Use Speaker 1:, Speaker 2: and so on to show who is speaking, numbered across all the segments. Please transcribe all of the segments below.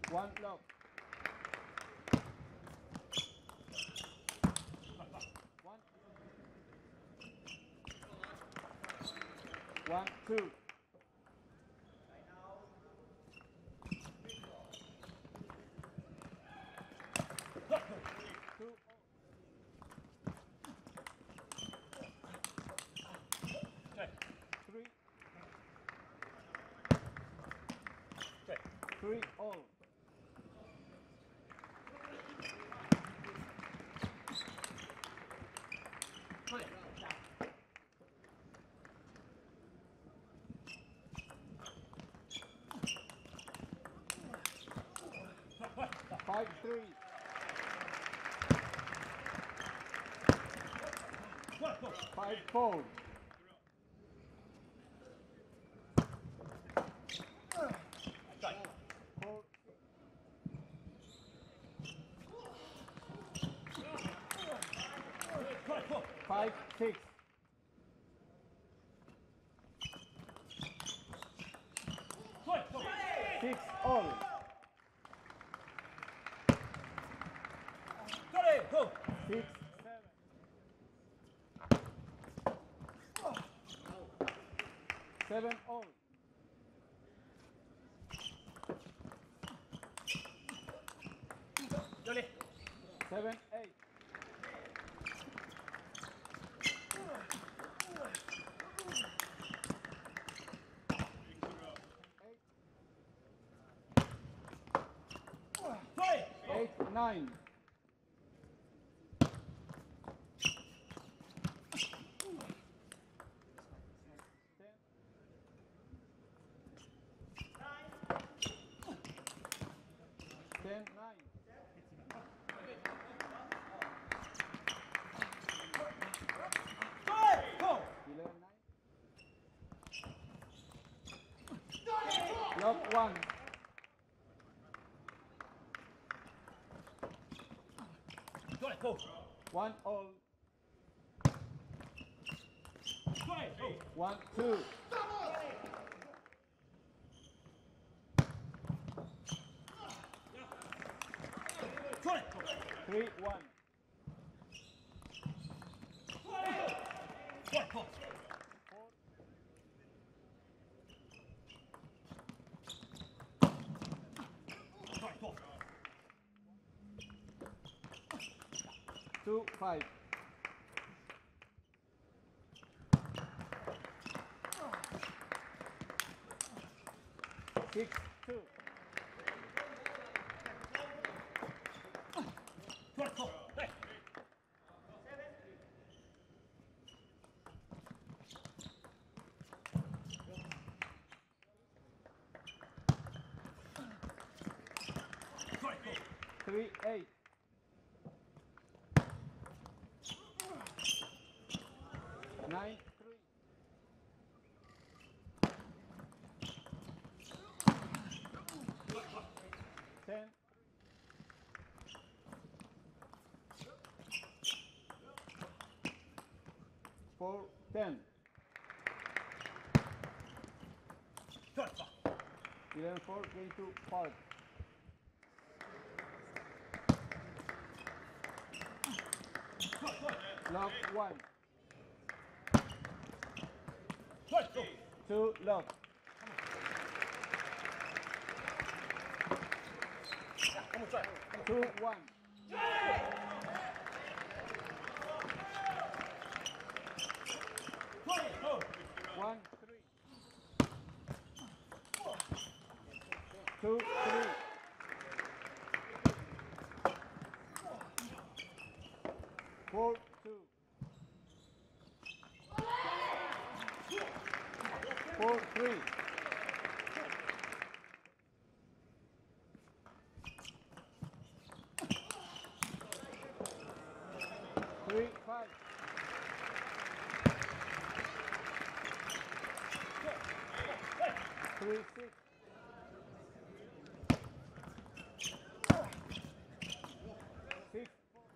Speaker 1: One love. One. One, two. Two. Three. Three all. Five, three. Five, four. Four. Five, six. Six all. Six, seven. Seven all. Seven, eight. Eight, nine. Ten, nine. 11, nine. Love one. One all. One, two. Three, one. Four. Two, five. Six, two. Three, eight. Nine, three. Ten. Four, 10. 11, 4, game to park. Love one. Two, love. Two, one. One, three. Two, three. Four, two. Four, three. Three, five. Three, six. Six,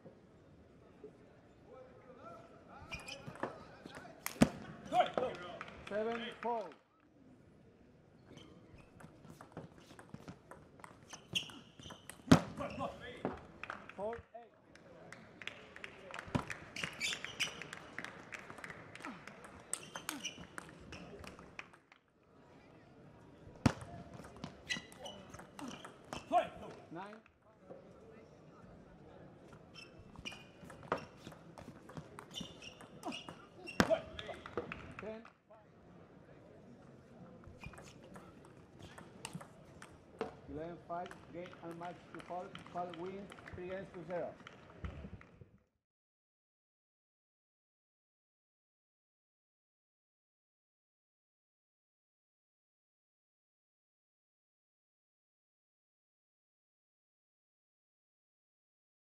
Speaker 1: four. Seven, four. 5, game and match to Fall. Fall wins 3 games to 0.